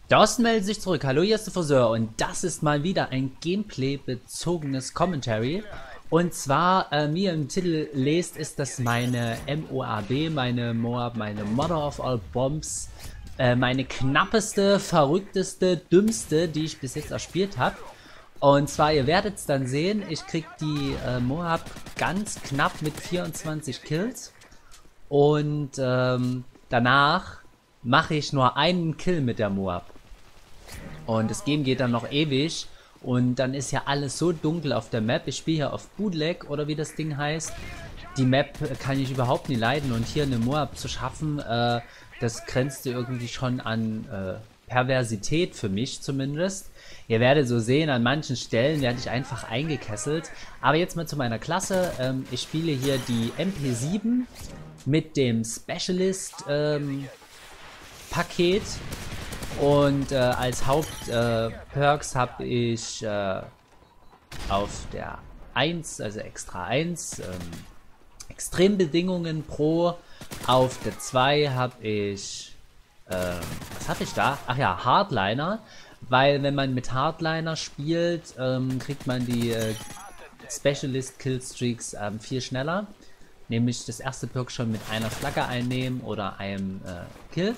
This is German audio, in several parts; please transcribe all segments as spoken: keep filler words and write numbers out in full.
Thorsten meldet sich zurück. Hallo, hier ist der Friseur und das ist mal wieder ein Gameplay-bezogenes Commentary. Und zwar, äh, wie ihr im Titel lest, ist das meine M O A B, meine Moab, meine Mother of All Bombs, äh, meine knappeste, verrückteste, dümmste, die ich bis jetzt erspielt habe. Und zwar, ihr werdet es dann sehen, ich krieg die äh, Moab ganz knapp mit vierundzwanzig Kills. Und ähm, danach mache ich nur einen Kill mit der Moab. Und das Game geht dann noch ewig. Und dann ist ja alles so dunkel auf der Map. Ich spiele hier auf Bootleg oder wie das Ding heißt. Die Map kann ich überhaupt nicht leiden. Und hier eine Moab zu schaffen, äh, das grenzte irgendwie schon an äh, Perversität für mich zumindest. Ihr werdet so sehen, an manchen Stellen werde ich einfach eingekesselt. Aber jetzt mal zu meiner Klasse. Ähm, ich spiele hier die M P sieben mit dem Specialist ähm, Paket. Und äh, als Hauptperks äh, habe ich äh, auf der eins, also extra eins, ähm, Extrembedingungen Pro. Auf der zwei habe ich, äh, was habe ich da? Ach ja, Hardliner. Weil wenn man mit Hardliner spielt, ähm, kriegt man die äh, Specialist Killstreaks ähm, viel schneller. Nämlich das erste Perk schon mit einer Flagge einnehmen oder einem äh, Kill.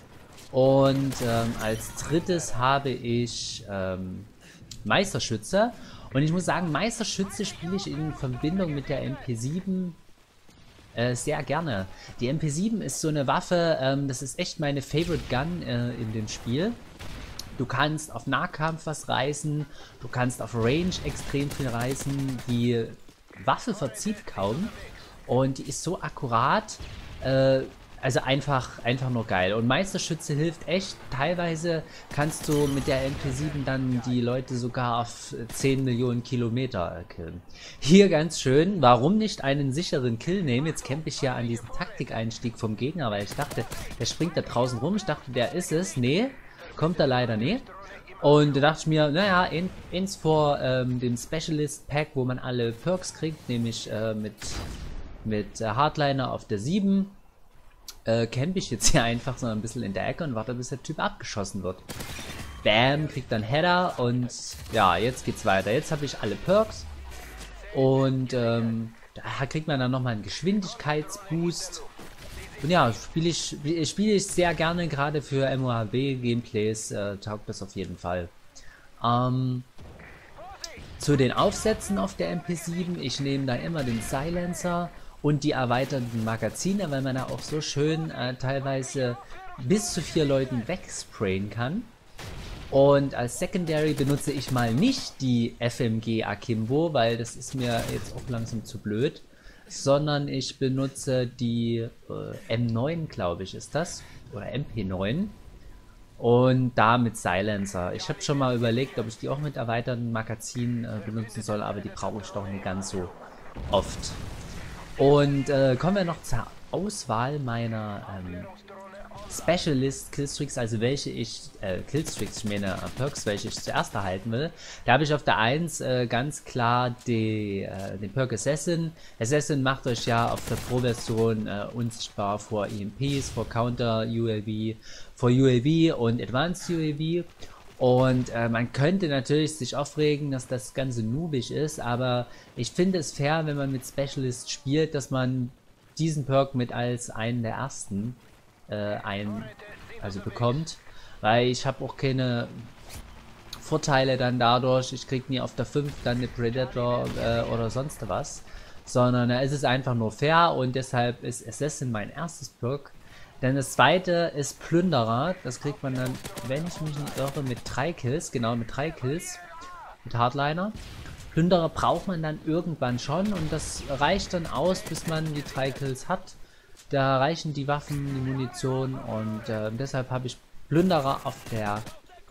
Und ähm, als drittes habe ich ähm, Meisterschütze. Und ich muss sagen, Meisterschütze spiele ich in Verbindung mit der M P sieben äh, sehr gerne. Die M P sieben ist so eine Waffe, ähm, das ist echt meine Favorite Gun äh, in dem Spiel. Du kannst auf Nahkampf was reißen, du kannst auf Range extrem viel reißen. Die Waffe verzieht kaum und die ist so akkurat. Äh, Also einfach, einfach nur geil. Und Meisterschütze hilft echt. Teilweise kannst du mit der M P sieben dann die Leute sogar auf zehn Millionen Kilometer killen. Hier ganz schön, warum nicht einen sicheren Kill nehmen? Jetzt campe ich ja an diesem Taktikeinstieg vom Gegner, weil ich dachte, der springt da draußen rum. Ich dachte, der ist es. Nee, kommt er leider nicht. Und da dachte ich mir, naja, in, ins vor ähm, dem Specialist Pack, wo man alle Perks kriegt, nämlich äh, mit, mit äh, Hardliner auf der sieben. Äh, camp ich jetzt hier einfach so ein bisschen in der Ecke und warte, bis der Typ abgeschossen wird. Bam, kriegt dann Header und ja, jetzt geht's weiter. Jetzt habe ich alle Perks und ähm, da kriegt man dann nochmal einen Geschwindigkeitsboost. Und ja, spiele ich, spiele ich sehr gerne, gerade für M O A B Gameplays äh, taugt das auf jeden Fall. Ähm, zu den Aufsätzen auf der M P sieben, ich nehme da immer den Silencer und die erweiterten Magazine, weil man da auch so schön äh, teilweise bis zu vier Leuten wegsprayen kann. Und als Secondary benutze ich mal nicht die F M G Akimbo, weil das ist mir jetzt auch langsam zu blöd, sondern ich benutze die äh, M neun, glaube ich, ist das, oder M P neun. Und da mit Silencer. Ich habe schon mal überlegt, ob ich die auch mit erweiterten Magazinen äh, benutzen soll, aber die brauche ich doch nicht ganz so oft. Und äh, kommen wir noch zur Auswahl meiner ähm, Specialist Killstreaks, also welche ich, äh, Killstreaks, ich meine äh, Perks, welche ich zuerst erhalten will. Da habe ich auf der eins äh, ganz klar die, äh, den Perk Assassin. Assassin macht euch ja auf der Pro-Version äh, unsichtbar vor E M Ps, vor Counter U A V, vor U A V und Advanced U A V. Und äh, man könnte natürlich sich aufregen, dass das Ganze noobig ist, aber ich finde es fair, wenn man mit Specialist spielt, dass man diesen Perk mit als einen der ersten äh, ein, also bekommt, weil ich habe auch keine Vorteile dann dadurch, ich kriege nie auf der fünf dann eine Predator äh, oder sonst was, sondern äh, es ist einfach nur fair und deshalb ist Assassin mein erstes Perk. Denn das zweite ist Plünderer, das kriegt man dann, wenn ich mich nicht irre, mit drei Kills, genau mit drei Kills, mit Hardliner. Plünderer braucht man dann irgendwann schon und das reicht dann aus, bis man die drei Kills hat. Da reichen die Waffen, die Munition und äh, deshalb habe ich Plünderer auf der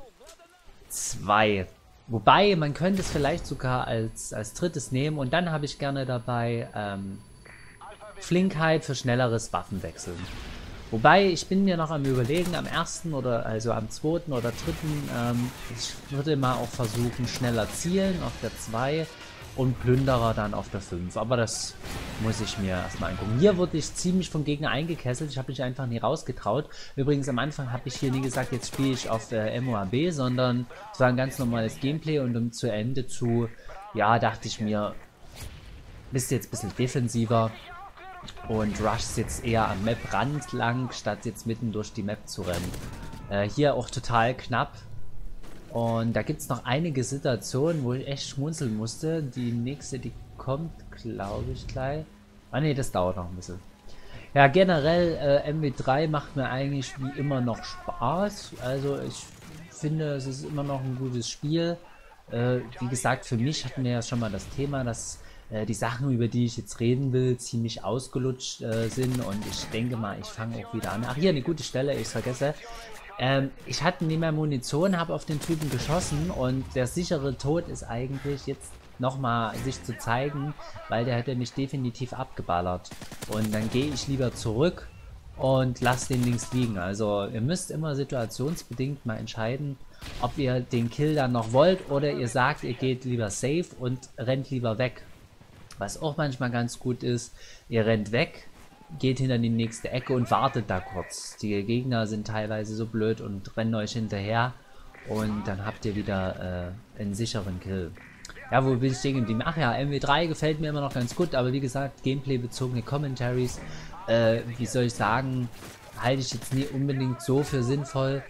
zwei. Wobei, man könnte es vielleicht sogar als, als drittes nehmen und dann habe ich gerne dabei ähm, Flinkheit für schnelleres Waffenwechseln. Wobei, ich bin mir noch am Überlegen, am ersten oder also am zweiten oder dritten, ähm, ich würde mal auch versuchen, schneller zielen auf der zwei und Plünderer dann auf der fünf. Aber das muss ich mir erstmal angucken. Hier wurde ich ziemlich vom Gegner eingekesselt. Ich habe mich einfach nie rausgetraut. Übrigens am Anfang habe ich hier nie gesagt, jetzt spiele ich auf äh, M O A B, sondern es war ein ganz normales Gameplay und um zu Ende zu, ja, dachte ich mir, bist jetzt ein bisschen defensiver und rushst jetzt eher am Map-Rand lang, statt jetzt mitten durch die Map zu rennen. Äh, hier auch total knapp. Und da gibt es noch einige Situationen, wo ich echt schmunzeln musste. Die nächste, die kommt, glaube ich, gleich. Ah ne, das dauert noch ein bisschen. Ja, generell äh, M W drei macht mir eigentlich wie immer noch Spaß. Also ich finde, es ist immer noch ein gutes Spiel. Äh, wie gesagt, für mich hatten wir ja schon mal das Thema, dass äh, die Sachen, über die ich jetzt reden will, ziemlich ausgelutscht äh, sind. Und ich denke mal, ich fange auch wieder an. Ach, hier eine gute Stelle, ich vergesse. Ähm, ich hatte nie mehr Munition, habe auf den Typen geschossen und der sichere Tod ist eigentlich jetzt nochmal sich zu zeigen, weil der hätte mich definitiv abgeballert. Und dann gehe ich lieber zurück und lasse den links liegen. Also ihr müsst immer situationsbedingt mal entscheiden, ob ihr den Kill dann noch wollt oder ihr sagt, ihr geht lieber safe und rennt lieber weg. Was auch manchmal ganz gut ist, ihr rennt weg, geht hinter die nächste Ecke und wartet da kurz. Die Gegner sind teilweise so blöd und rennen euch hinterher und dann habt ihr wieder äh, einen sicheren Kill. Ja, wo bin ich stehen geblieben? Ach ja, M W drei gefällt mir immer noch ganz gut, aber wie gesagt, Gameplay-bezogene Commentaries, äh, wie soll ich sagen, halte ich jetzt nie unbedingt so für sinnvoll,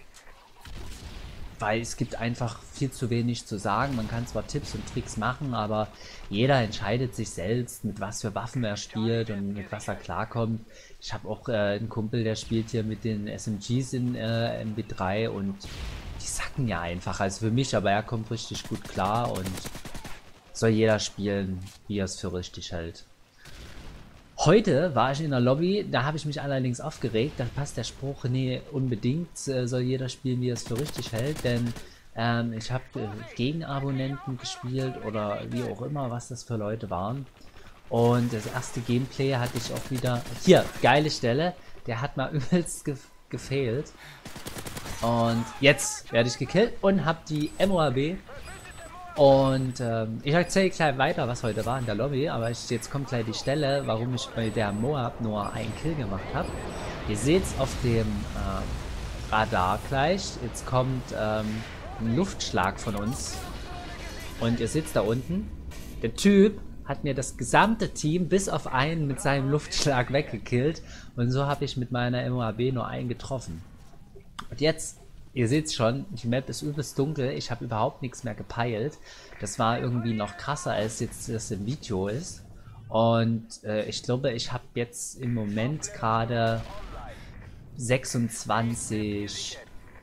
weil es gibt einfach viel zu wenig zu sagen. Man kann zwar Tipps und Tricks machen, aber jeder entscheidet sich selbst, mit was für Waffen er spielt und mit was er klarkommt. Ich habe auch äh, einen Kumpel, der spielt hier mit den S M Gs in äh, M W drei und die sacken ja einfach. Also für mich, aber er kommt richtig gut klar und soll jeder spielen, wie er es für richtig hält. Heute war ich in der Lobby, da habe ich mich allerdings aufgeregt, da passt der Spruch, nee, unbedingt äh, soll jeder spielen, wie er es für richtig hält, denn ähm, ich habe äh, gegen Abonnenten gespielt oder wie auch immer, was das für Leute waren. Und das erste Gameplay hatte ich auch wieder, hier, geile Stelle, der hat mal übelst ge gefailt. Und jetzt werde ich gekillt und habe die M O A B. Und ähm, ich erzähle gleich weiter, was heute war in der Lobby, aber ich, jetzt kommt gleich die Stelle, warum ich bei der Moab nur einen Kill gemacht habe. Ihr seht es auf dem äh, Radar gleich, jetzt kommt ähm, ein Luftschlag von uns und ihr seht da unten, der Typ hat mir das gesamte Team bis auf einen mit seinem Luftschlag weggekillt und so habe ich mit meiner M O A B nur einen getroffen. Und jetzt, ihr seht es schon, die Map ist übelst dunkel, ich habe überhaupt nichts mehr gepeilt. Das war irgendwie noch krasser, als jetzt das im Video ist. Und äh, ich glaube, ich habe jetzt im Moment gerade sechsundzwanzig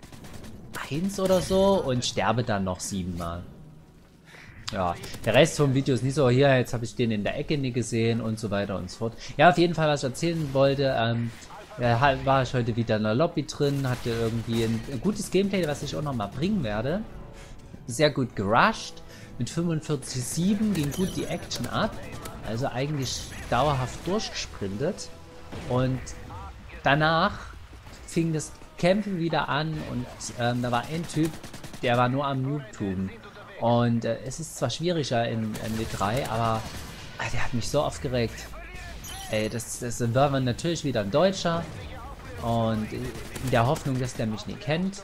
eins oder so und sterbe dann noch siebenmal. Ja, der Rest vom Video ist nicht so, hier, jetzt habe ich den in der Ecke nie gesehen und so weiter und so fort. Ja, auf jeden Fall, was ich erzählen wollte, ähm, ja, war ich heute wieder in der Lobby drin, hatte irgendwie ein, ein gutes Gameplay, was ich auch nochmal bringen werde. Sehr gut gerusht, mit fünfundvierzig sieben ging gut die Action ab, also eigentlich dauerhaft durchgesprintet. Und danach fing das Kämpfen wieder an und ähm, da war ein Typ, der war nur am Noob-Tuben. Und äh, es ist zwar schwieriger in M W drei, aber äh, der hat mich so aufgeregt. Ey, das, das war natürlich wieder ein Deutscher und in der Hoffnung, dass der mich nicht kennt.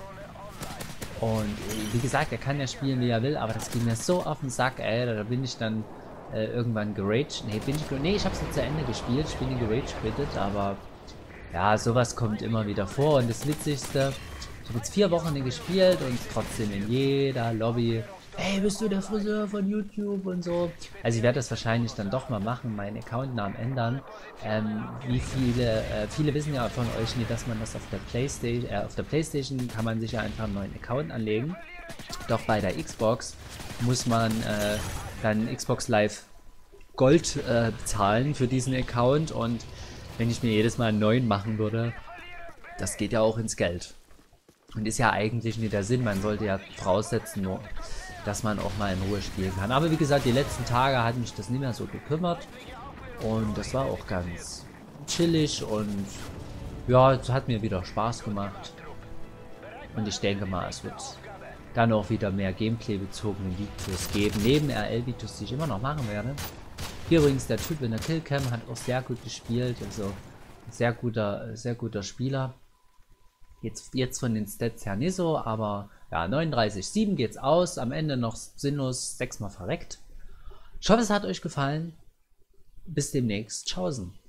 Und wie gesagt, er kann ja spielen, wie er will, aber das ging mir so auf den Sack, ey, da bin ich dann äh, irgendwann geraged. Nee, bin ich, nee, ich hab's nicht zu Ende gespielt, ich bin nicht geraged quittet, aber ja, sowas kommt immer wieder vor. Und das Witzigste, ich habe jetzt vier Wochen nicht gespielt und trotzdem in jeder Lobby, ey, bist du der Friseur von YouTube und so. Also ich werde das wahrscheinlich dann doch mal machen, meinen Accountnamen ändern. Ähm, wie viele, äh, viele wissen ja von euch nicht, dass man das auf der Playstation, äh, auf der Playstation kann man sich ja einfach einen neuen Account anlegen. Doch bei der Xbox muss man äh, dann Xbox Live Gold äh, bezahlen für diesen Account und wenn ich mir jedes Mal einen neuen machen würde, das geht ja auch ins Geld. Und ist ja eigentlich nicht der Sinn, man sollte ja voraussetzen, nur dass man auch mal in Ruhe spielen kann. Aber wie gesagt, die letzten Tage hat mich das nicht mehr so gekümmert. Und das war auch ganz chillig und ja, es hat mir wieder Spaß gemacht. Und ich denke mal, es wird dann auch wieder mehr Gameplay-bezogene Videos geben, neben R L-Videos, die ich immer noch machen werde. Hier übrigens der Typ in der Killcam hat auch sehr gut gespielt, also sehr guter, sehr guter Spieler. Jetzt, jetzt von den Stats her nicht so, aber ja, neununddreißig sieben geht's aus, am Ende noch sinnlos sechsmal verreckt. Ich hoffe, es hat euch gefallen. Bis demnächst. Tschaußen.